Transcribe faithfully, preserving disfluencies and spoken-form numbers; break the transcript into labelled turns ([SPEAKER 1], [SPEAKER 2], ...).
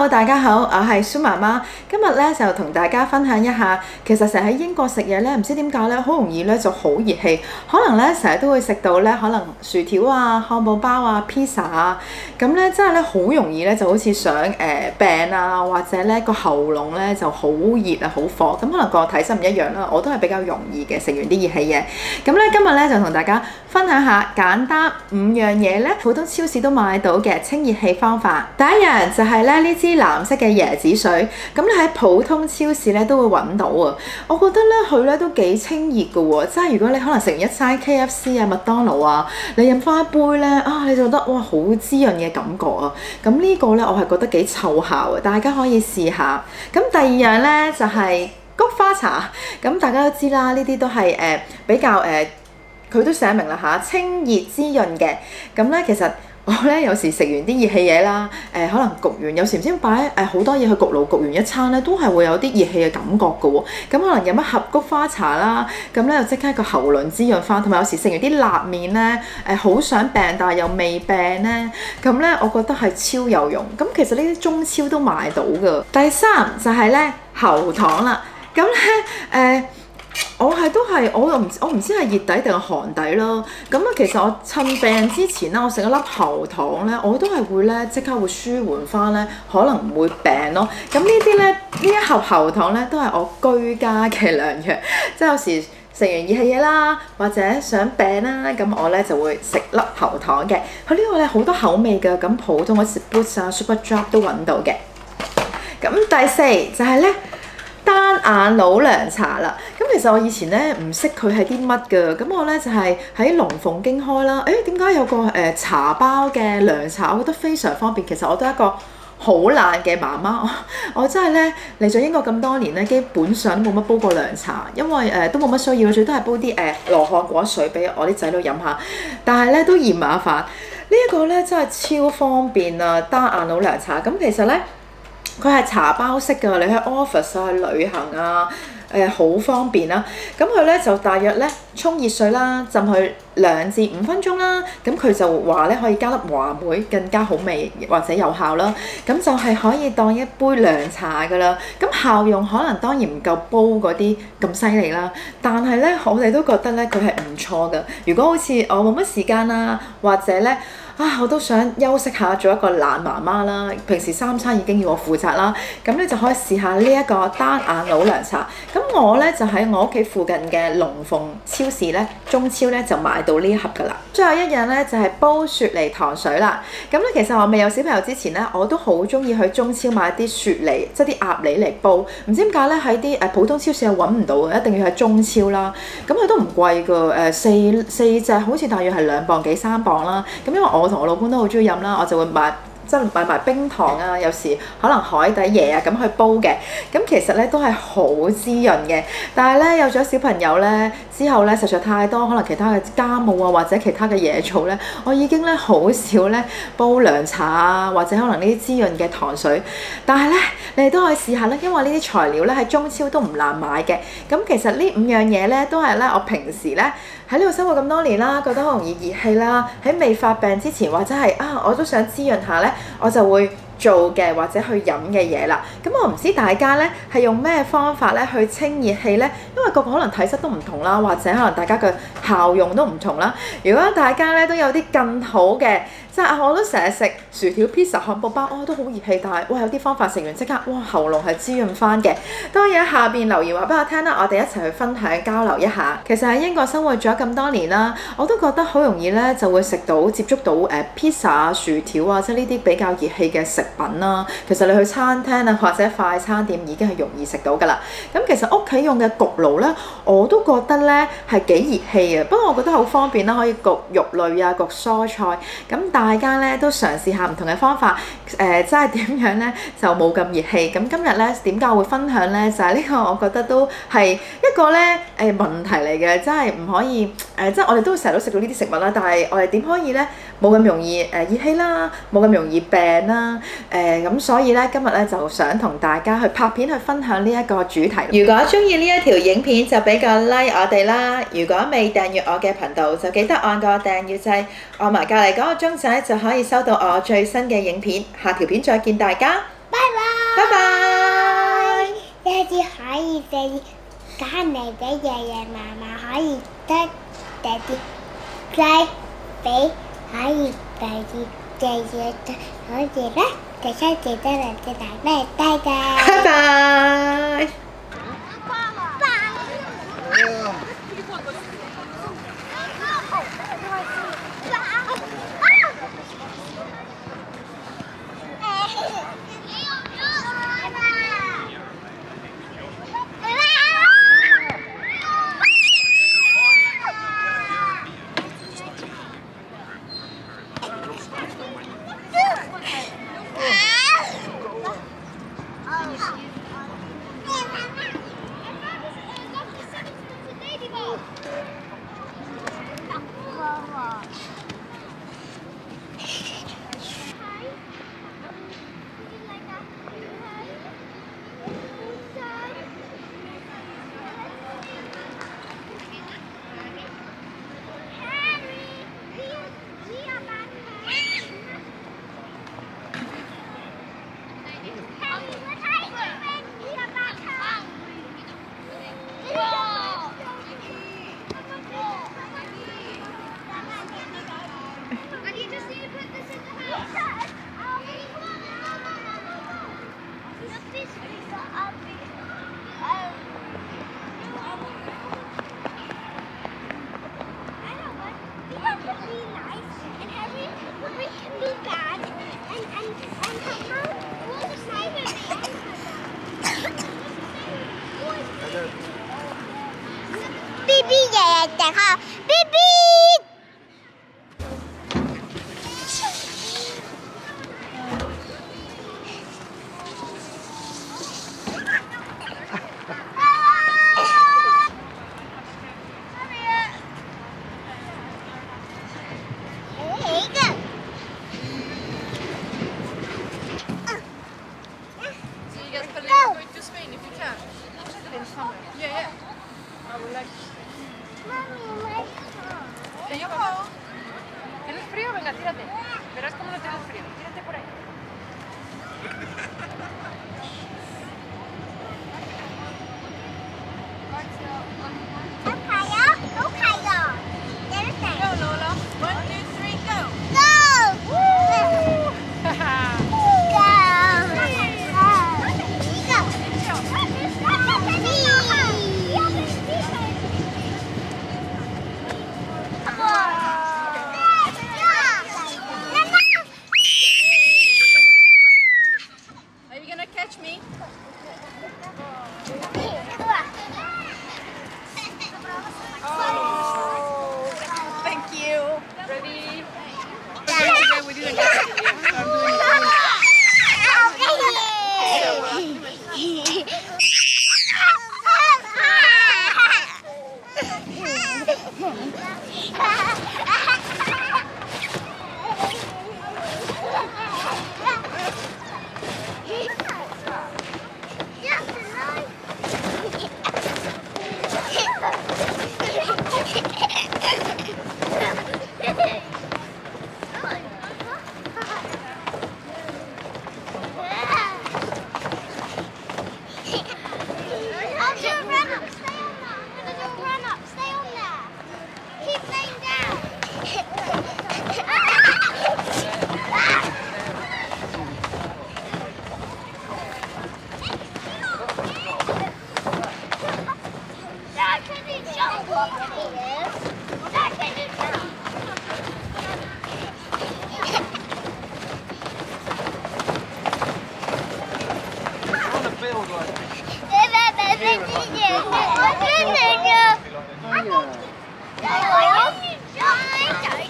[SPEAKER 1] Hello， 大家好，我係蘇媽媽。今日咧就同大家分享一下，其實成日喺英國食嘢咧，唔知點解咧，好容易咧就好熱氣。可能咧成日都會食到咧，可能薯條啊、漢堡包啊、pizza 啊，咁咧真係咧好容易咧就好似想誒、呃、病啊，或者咧個喉嚨咧就好熱啊、好火。咁可能個體質唔一樣啦，我都係比較容易嘅，食完啲熱氣嘢。咁咧今日咧就同大家分享下簡單五樣嘢咧，普通超市都買到嘅清熱氣方法。第一樣就係咧呢支藍色嘅椰子水，咁你喺普通超市咧都會揾到啊。我覺得咧佢咧都幾清熱嘅喎，即係如果你可能食完一餐 K F C 啊、麥當勞啊，你飲翻一杯咧啊，你就覺得哇好滋潤嘅感覺啊。咁呢個咧我係覺得幾奏效啊，大家可以試下。咁第二樣咧就係、是、菊花茶，咁大家都知啦，呢啲都係誒、呃、比較誒，佢、呃、都寫明啦嚇，清熱滋潤嘅。咁咧其實我咧有時食完啲熱氣嘢啦，誒、呃、可能焗完，有時唔知點擺誒好多嘢去焗爐焗完一餐咧，都係會有啲熱氣嘅感覺嘅喎。咁可能飲一盒菊花茶啦，咁咧就即刻個喉嚨滋潤翻。同埋有時食完啲辣麵咧，誒、呃、好想病但係又未病咧，咁咧我覺得係超有用。咁其實呢啲中超都買到㗎。第三就係咧喉糖啦，咁咧誒。我係都係，我又唔我唔知係熱底定係寒底咯。咁啊，其實我趁病之前咧，我食一粒喉糖咧，我都係會咧即刻會舒緩翻咧，可能唔會病咯。咁呢啲咧，呢一盒喉糖咧，都係我居家嘅良藥。即係有時食完熱氣嘢啦，或者想病啦，咁我咧就會食粒喉糖嘅。佢呢個咧好多口味嘅，咁普通嘅 Boost 啊、Super Drop 都揾到嘅。咁第四就係咧。單眼老涼茶啦，咁其實我以前咧唔識佢係啲乜㗎，咁我咧就係喺龍鳳經開啦。誒點解有個誒、呃、茶包嘅涼茶？我覺得非常方便。其實我都係一個好懶嘅媽媽，我，我真係咧嚟咗英國咁多年咧，基本上都冇乜煲過涼茶，因為誒、呃、都冇乜需要，最多係煲啲誒羅漢果水俾我啲仔女飲下。但係咧都嫌麻煩，這個、呢一個咧真係超方便啊！單眼老涼茶，咁其實咧。佢係茶包式㗎，你喺 office 啊、去旅行啊，誒、呃、好方便啦。咁佢咧就大約咧沖熱水啦，浸佢兩至五分鐘啦。咁佢就話咧可以加粒話梅，更加好味或者有效啦。咁就係可以當一杯涼茶㗎啦。咁效用可能當然唔夠煲嗰啲咁犀利啦，但係咧我哋都覺得咧佢係唔錯㗎。如果好似我冇乜時間啦，或者咧。啊！我都想休息下，做一個懶媽媽啦。平時三餐已經要我負責啦，咁你就可以試下呢一個單眼老涼茶。咁我咧就喺我屋企附近嘅龍鳳超市咧，中超咧就買到呢一盒㗎啦。最後一樣咧就係、是、煲雪梨糖水啦。咁咧其實我未有小朋友之前咧，我都好中意去中超買啲雪梨，即係啲鴨梨嚟煲。唔知點解咧喺啲誒普通超市係揾唔到嘅，一定要喺中超啦。咁佢都唔貴㗎，誒、呃、四四隻好似大約係兩磅幾三磅啦。咁因為我我同我老公都好中意飲啦，我就會買即係買埋冰糖啊，有時可能海底椰啊咁去煲嘅。咁其實咧都係好滋潤嘅。但係咧有咗小朋友咧之後咧，實在太多可能其他嘅家務啊，或者其他嘅嘢做咧，我已經咧好少咧煲涼茶啊，或者可能呢啲滋潤嘅糖水。但係咧你哋都可以試下啦，因為呢啲材料咧喺中超都唔難買嘅。咁其實呢五樣嘢咧都係咧我平時咧。喺呢度生活咁多年啦，覺得好容易熱氣啦。喺未發病之前，或者係啊，我都想滋潤下咧，我就會做嘅或者去飲嘅嘢啦。咁我唔知大家咧係用咩方法咧去清熱氣咧，因為個個可能體質都唔同啦，或者可能大家嘅效用都唔同啦。如果大家咧都有啲更好嘅，即係啊，我都成日食薯條、pizza、漢堡包，哦都好熱氣，但係哇有啲方法食完即刻哇喉嚨係滋潤翻嘅。當然喺下邊留言話俾我聽啦，我哋一齊去分享交流一下。其實喺英國生活咗咁多年啦，我都覺得好容易咧就會食到接觸到誒、呃、pizza 啊、薯條啊，即係呢啲比較熱氣嘅食品啦。其實你去餐廳啊或者快餐店已經係容易食到㗎啦。咁其實屋企用嘅焗爐咧，我都覺得咧係幾熱氣嘅。不過我覺得好方便啦，可以焗肉類啊、焗蔬菜。咁大家咧都嘗試下唔同嘅方法，誒、呃，即係點樣咧就冇咁熱氣。咁今日咧點解會分享咧？就係、是、呢個我覺得都係一個咧誒、呃、問題嚟嘅，真係唔可以誒、呃，即係我哋都成日都食到呢啲食物啦，但係我哋點可以咧冇咁容易誒熱氣啦，冇咁容易病啦，誒、呃、咁所以咧今日咧就想同大家去拍片去分享呢一個主題。如果中意呢一條影片就俾個 like 我哋啦，如果未訂閱我嘅頻道就記得按個訂閱掣，按埋隔離嗰個鐘仔就可以收到我最新嘅影片。下條片再見大家，拜拜。 拜拜。
[SPEAKER 2] 下次可以俾揀嚟俾爺爺嫲嫲，可以得第啲雞俾可以第二爺爺可以咧，第三次得嚟隻大咩低嘅。
[SPEAKER 1] 拜拜。
[SPEAKER 2] B B 爺爺定下 B B。
[SPEAKER 3] ¿Tienes frío? Venga, tírate. Verás cómo no tienes frío. Tírate por ahí. Go, Lola. One, two, three, go. Are you gonna catch me? Oh, thank you. Ready? Okay, we didn't get it. So I'm doing
[SPEAKER 2] Hãy subscribe cho kênh Ghiền Mì Gõ để không bỏ lỡ những video hấp dẫn.